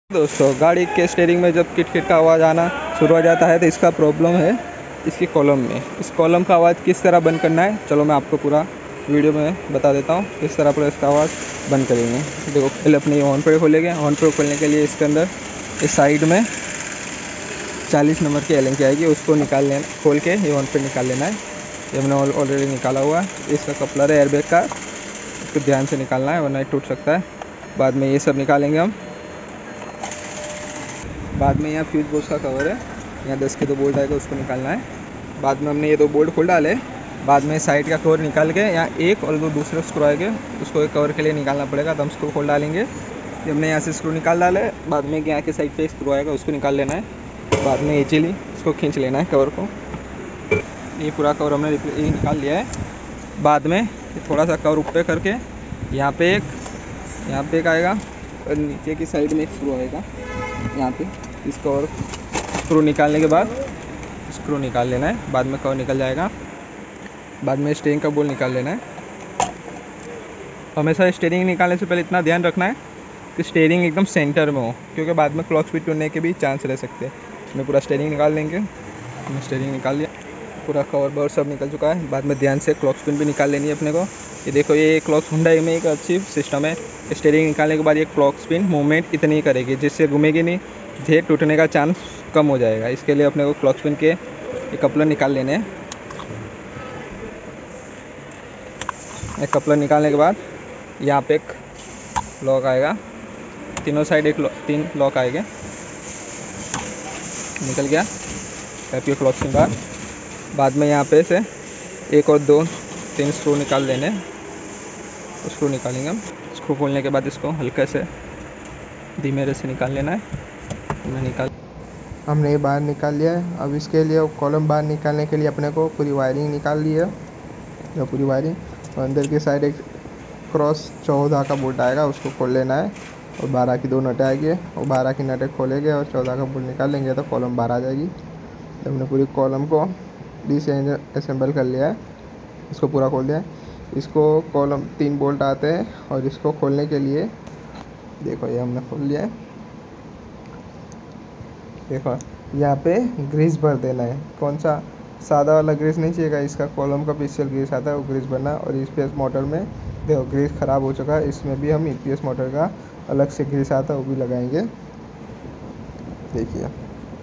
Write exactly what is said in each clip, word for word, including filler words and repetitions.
दोस्तों, गाड़ी के स्टीयरिंग में जब किट किट का आवाज़ आना शुरू हो जाता है तो इसका प्रॉब्लम है इसकी कॉलम में। इस कॉलम का आवाज़ किस तरह बंद करना है, चलो मैं आपको पूरा वीडियो में बता देता हूँ किस तरह पूरा इसका आवाज़ बंद करेंगे। देखो, पहले अपने ऑन पे खोलेंगे। ऑन पे खोलने के लिए इसके अंदर इस साइड में चालीस नंबर की एलन की आएगी, उसको निकाल लेना, खोल के ये ऑन पे निकाल लेना है। ये हमने ऑलरेडी निकाला हुआ है। इसका कपलर है एयरबैग का, इसको ध्यान से निकालना है वरना टूट सकता है। बाद में ये सब निकालेंगे हम। बाद में यहाँ फ्यूज बॉक्स का कवर है, यहाँ दस के दो बोल्ट आएगा, उसको निकालना है। बाद में हमने ये दो बोल्ट खोल डाले। बाद में साइड का कवर निकाल के यहाँ एक और दो दूसरे स्क्रू आएंगे, उसको एक कवर के लिए निकालना पड़ेगा, तो हम स्क्रू खोल डालेंगे। ये हमने यहाँ से स्क्रू निकाल डाले। बाद में यहाँ के साइड पे स्क्रू आएगा, उसको निकाल लेना है। बाद में ये चिली इसको खींच लेना है कवर को। ये पूरा कवर हमने ये निकाल लिया है। बाद में थोड़ा सा कवर ऊपर करके यहाँ पे एक यहाँ पे एक आएगा और नीचे की साइड में एक स्क्रू आएगा यहाँ पे। इस कवर स्क्रू निकालने के बाद स्क्रू निकाल लेना है, बाद में कवर निकल जाएगा। बाद में स्टीयरिंग का बोल्ट निकाल लेना है। हमेशा स्टीयरिंग निकालने से पहले इतना ध्यान रखना है कि स्टीयरिंग एकदम सेंटर में हो, क्योंकि बाद में क्लच फिट होने के भी चांस रह सकते हैं। इसमें पूरा स्टीयरिंग निकाल लेंगे। हमने स्टीयरिंग निकाल लिया, पूरा कवर बर सब निकल चुका है। बाद में ध्यान से क्लच पिन भी निकाल लेनी है अपने को। ये देखो, ये क्लच हुंडई में एक अच्छी सिस्टम है। स्टीयरिंग निकालने के बाद ये क्लच पिन मूवमेंट इतनी करेगी जिससे घूमेगी नहीं, धीरे टूटने का चांस कम हो जाएगा। इसके लिए अपने को क्लच पिन के ये कपलर निकाल लेने हैं। एक कपलर निकालने के बाद यहाँ पे एक लॉक आएगा, तीनों साइड एक तीन लॉक आएंगे। निकल गया टैप क्लच पिन बार। बाद में यहाँ पे से एक और दो तीन स्क्रू निकाल लेने, स्क्रू निकालेंगे हम। स्क्रू खोलने के बाद इसको हल्के से धीमे से निकाल लेना है। हमने निकाल हमने ये बाहर निकाल लिया है। अब इसके लिए कॉलम बाहर निकालने के लिए अपने को पूरी वायरिंग निकाल ली है, जो पूरी वायरिंग। और अंदर की साइड एक क्रॉस चौदह का बोल्ट आएगा, उसको खोल लेना है। और बारह की दो नटें आएगी, और बारह की नटें खोलेंगे और चौदह का बोल्ट निकाल लेंगे तो कॉलम बाहर आ जाएगी। तो हमने पूरी कॉलम को डिसअसेंबल कर लिया है, इसको पूरा खोल दिया है। इसको कॉलम तीन बोल्ट आते हैं और इसको खोलने के लिए देखो ये हमने खोल लिया है। देखो यहाँ पे ग्रीस भर देना है। कौन सा, सादा वाला ग्रीस नहीं चाहिएगा, इसका कॉलम का स्पेशल ग्रीस आता है, वो ग्रीस भरना। और ईपीएस मोटर में देखो ग्रीस ख़राब हो चुका है, इसमें भी हम ईपीएस मोटर का अलग से ग्रीस आता है, वो भी लगाएंगे। देखिए,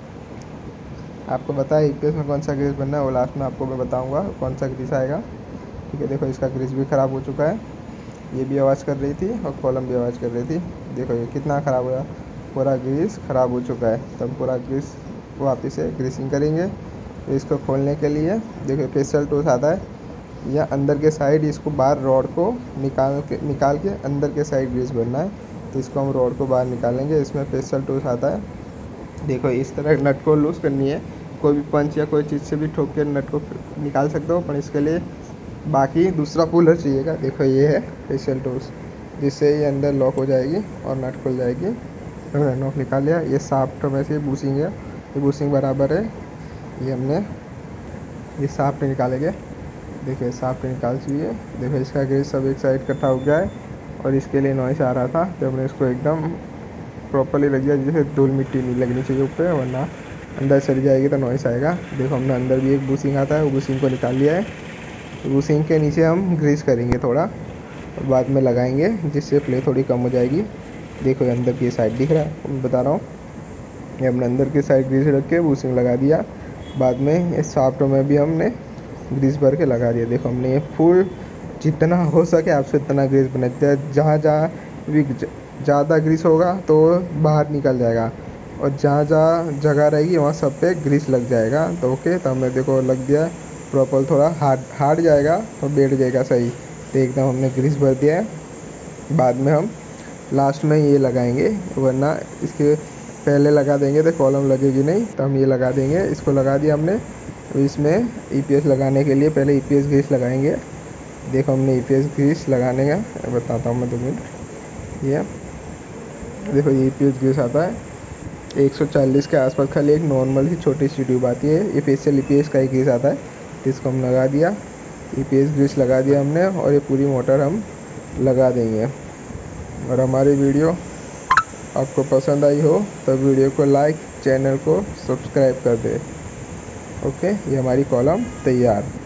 आपको बताया ईपीएस में कौन सा ग्रीस बनना है, वो लास्ट में आपको मैं बताऊँगा कौन सा ग्रीस आएगा। ठीक है, देखो इसका ग्रीस भी ख़राब हो चुका है, ये भी आवाज़ कर रही थी और कॉलम भी आवाज़ कर रही थी। देखो ये कितना ख़राब हुआ, पूरा ग्रीस ख़राब हो चुका है। तो हम पूरा ग्रीस वापस से ग्रीसिंग करेंगे। तो इसको खोलने के लिए देखो स्पेशल टूल्स आता है, या अंदर के साइड इसको बाहर रॉड को निकाल के निकाल के अंदर के साइड ग्रीस भरना है। तो इसको हम रॉड को बाहर निकालेंगे, इसमें स्पेशल टूल्स आता है। देखो इस तरह नट को लूज़ करनी है, कोई भी पंच या कोई चीज़ से भी ठोक के नट को निकाल सकते हो, पर इसके लिए बाकी दूसरा पुलर चाहिएगा। देखो ये है स्पेशल टूल्स, जिससे ये अंदर लॉक हो जाएगी और नट खुल जाएगी। हमने नॉक निकाल लिया। ये साफ्ट में से बूसिंग है, ये बूसिंग बराबर है, ये हमने ये साफ्ट निकालेंगे। देखिए साफ्ट निकाल चाहिए। देखो इसका ग्रीस सब एक साइड इकट्ठा हो गया है और इसके लिए नॉइस आ रहा था, तो हमने इसको एकदम प्रॉपरली रख दिया, जैसे धूल मिट्टी नहीं लगनी चाहिए ऊपर, वरना अंदर चली जाएगी तो नॉइस आएगा। देखो हमने अंदर भी एक बूसिंग आता है, वो बूसिंग को निकाल लिया है। बूसिंग के नीचे हम ग्रीस करेंगे थोड़ा और बाद में लगाएंगे, जिससे प्ले थोड़ी कम हो जाएगी। देखो ये अंदर की साइड दिख रहा है, मैं बता रहा हूँ। ये हमने अंदर की साइड ग्रीस रख के बूसिंग लगा दिया। बाद में इस साफ्ट में भी हमने ग्रीस भर के लगा दिया। देखो हमने ये फुल जितना हो सके आपसे इतना ग्रीस बना दिया। जहाँ जहाँ भी ज़्यादा ग्रीस होगा तो बाहर निकल जाएगा, और जहाँ जहाँ जगह रहेगी वहाँ सब पे ग्रीस लग जाएगा। तो ओके, तो हमने देखो लग दिया प्रॉपर, थोड़ा हार्ड हार्ड जाएगा और बैठ जाएगा सही। तो एकदम हमने ग्रीस भर दिया है। बाद में हम लास्ट में ये लगाएंगे, वरना इसके पहले लगा देंगे तो कॉलम लगेगी नहीं, तो हम ये लगा देंगे। इसको लगा दिया हमने। तो इसमें ईपीएस लगाने के लिए पहले ईपीएस ग्रीस लगाएंगे। देखो हमने ईपीएस ग्रीस लगाने का बताता हूँ मैं, दो मिनट। ये देखो ये ईपीएस ग्रीस आता है एक सौ चालीस के आसपास, खाली एक नॉर्मल ही छोटी सी ट्यूब आती है, ये स्पेशल ईपीएस का ही ग्रीस आता है। तो इसको हम लगा दिया, ईपीएस ग्रीस लगा दिया हमने, और ये पूरी मोटर हम लगा देंगे। और हमारी वीडियो आपको पसंद आई हो तो वीडियो को लाइक, चैनल को सब्सक्राइब कर दे। ओके, ये हमारी कॉलम तैयार।